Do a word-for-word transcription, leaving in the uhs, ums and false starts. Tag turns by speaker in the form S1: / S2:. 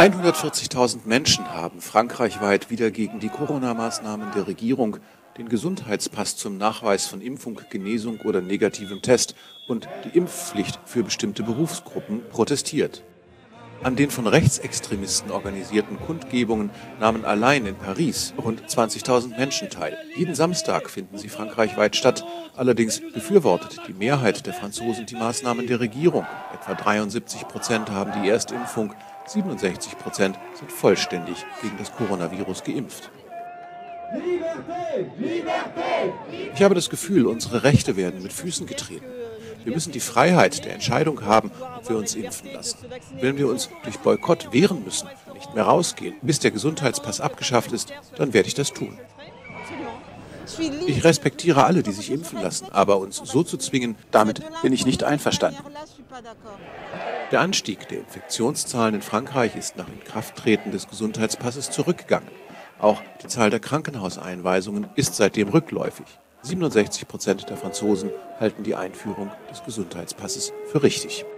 S1: hundertvierzigtausend Menschen haben frankreichweit wieder gegen die Corona-Maßnahmen der Regierung, den Gesundheitspass zum Nachweis von Impfung, Genesung oder negativem Test und die Impfpflicht für bestimmte Berufsgruppen protestiert. An den von Rechtsextremisten organisierten Kundgebungen nahmen allein in Paris rund zwanzigtausend Menschen teil. Jeden Samstag finden sie frankreichweit statt. Allerdings befürwortet die Mehrheit der Franzosen die Maßnahmen der Regierung. Etwa dreiundsiebzig Prozent haben die Erstimpfung, siebenundsechzig Prozent sind vollständig gegen das Coronavirus geimpft. Ich habe das Gefühl, unsere Rechte werden mit Füßen getreten. Wir müssen die Freiheit der Entscheidung haben, ob wir uns impfen lassen. Wenn wir uns durch Boykott wehren müssen, nicht mehr rausgehen, bis der Gesundheitspass abgeschafft ist, dann werde ich das tun. Ich respektiere alle, die sich impfen lassen, aber uns so zu zwingen, damit bin ich nicht einverstanden. Der Anstieg der Infektionszahlen in Frankreich ist nach Inkrafttreten des Gesundheitspasses zurückgegangen. Auch die Zahl der Krankenhauseinweisungen ist seitdem rückläufig. siebenundsechzig Prozent der Franzosen halten die Einführung des Gesundheitspasses für richtig.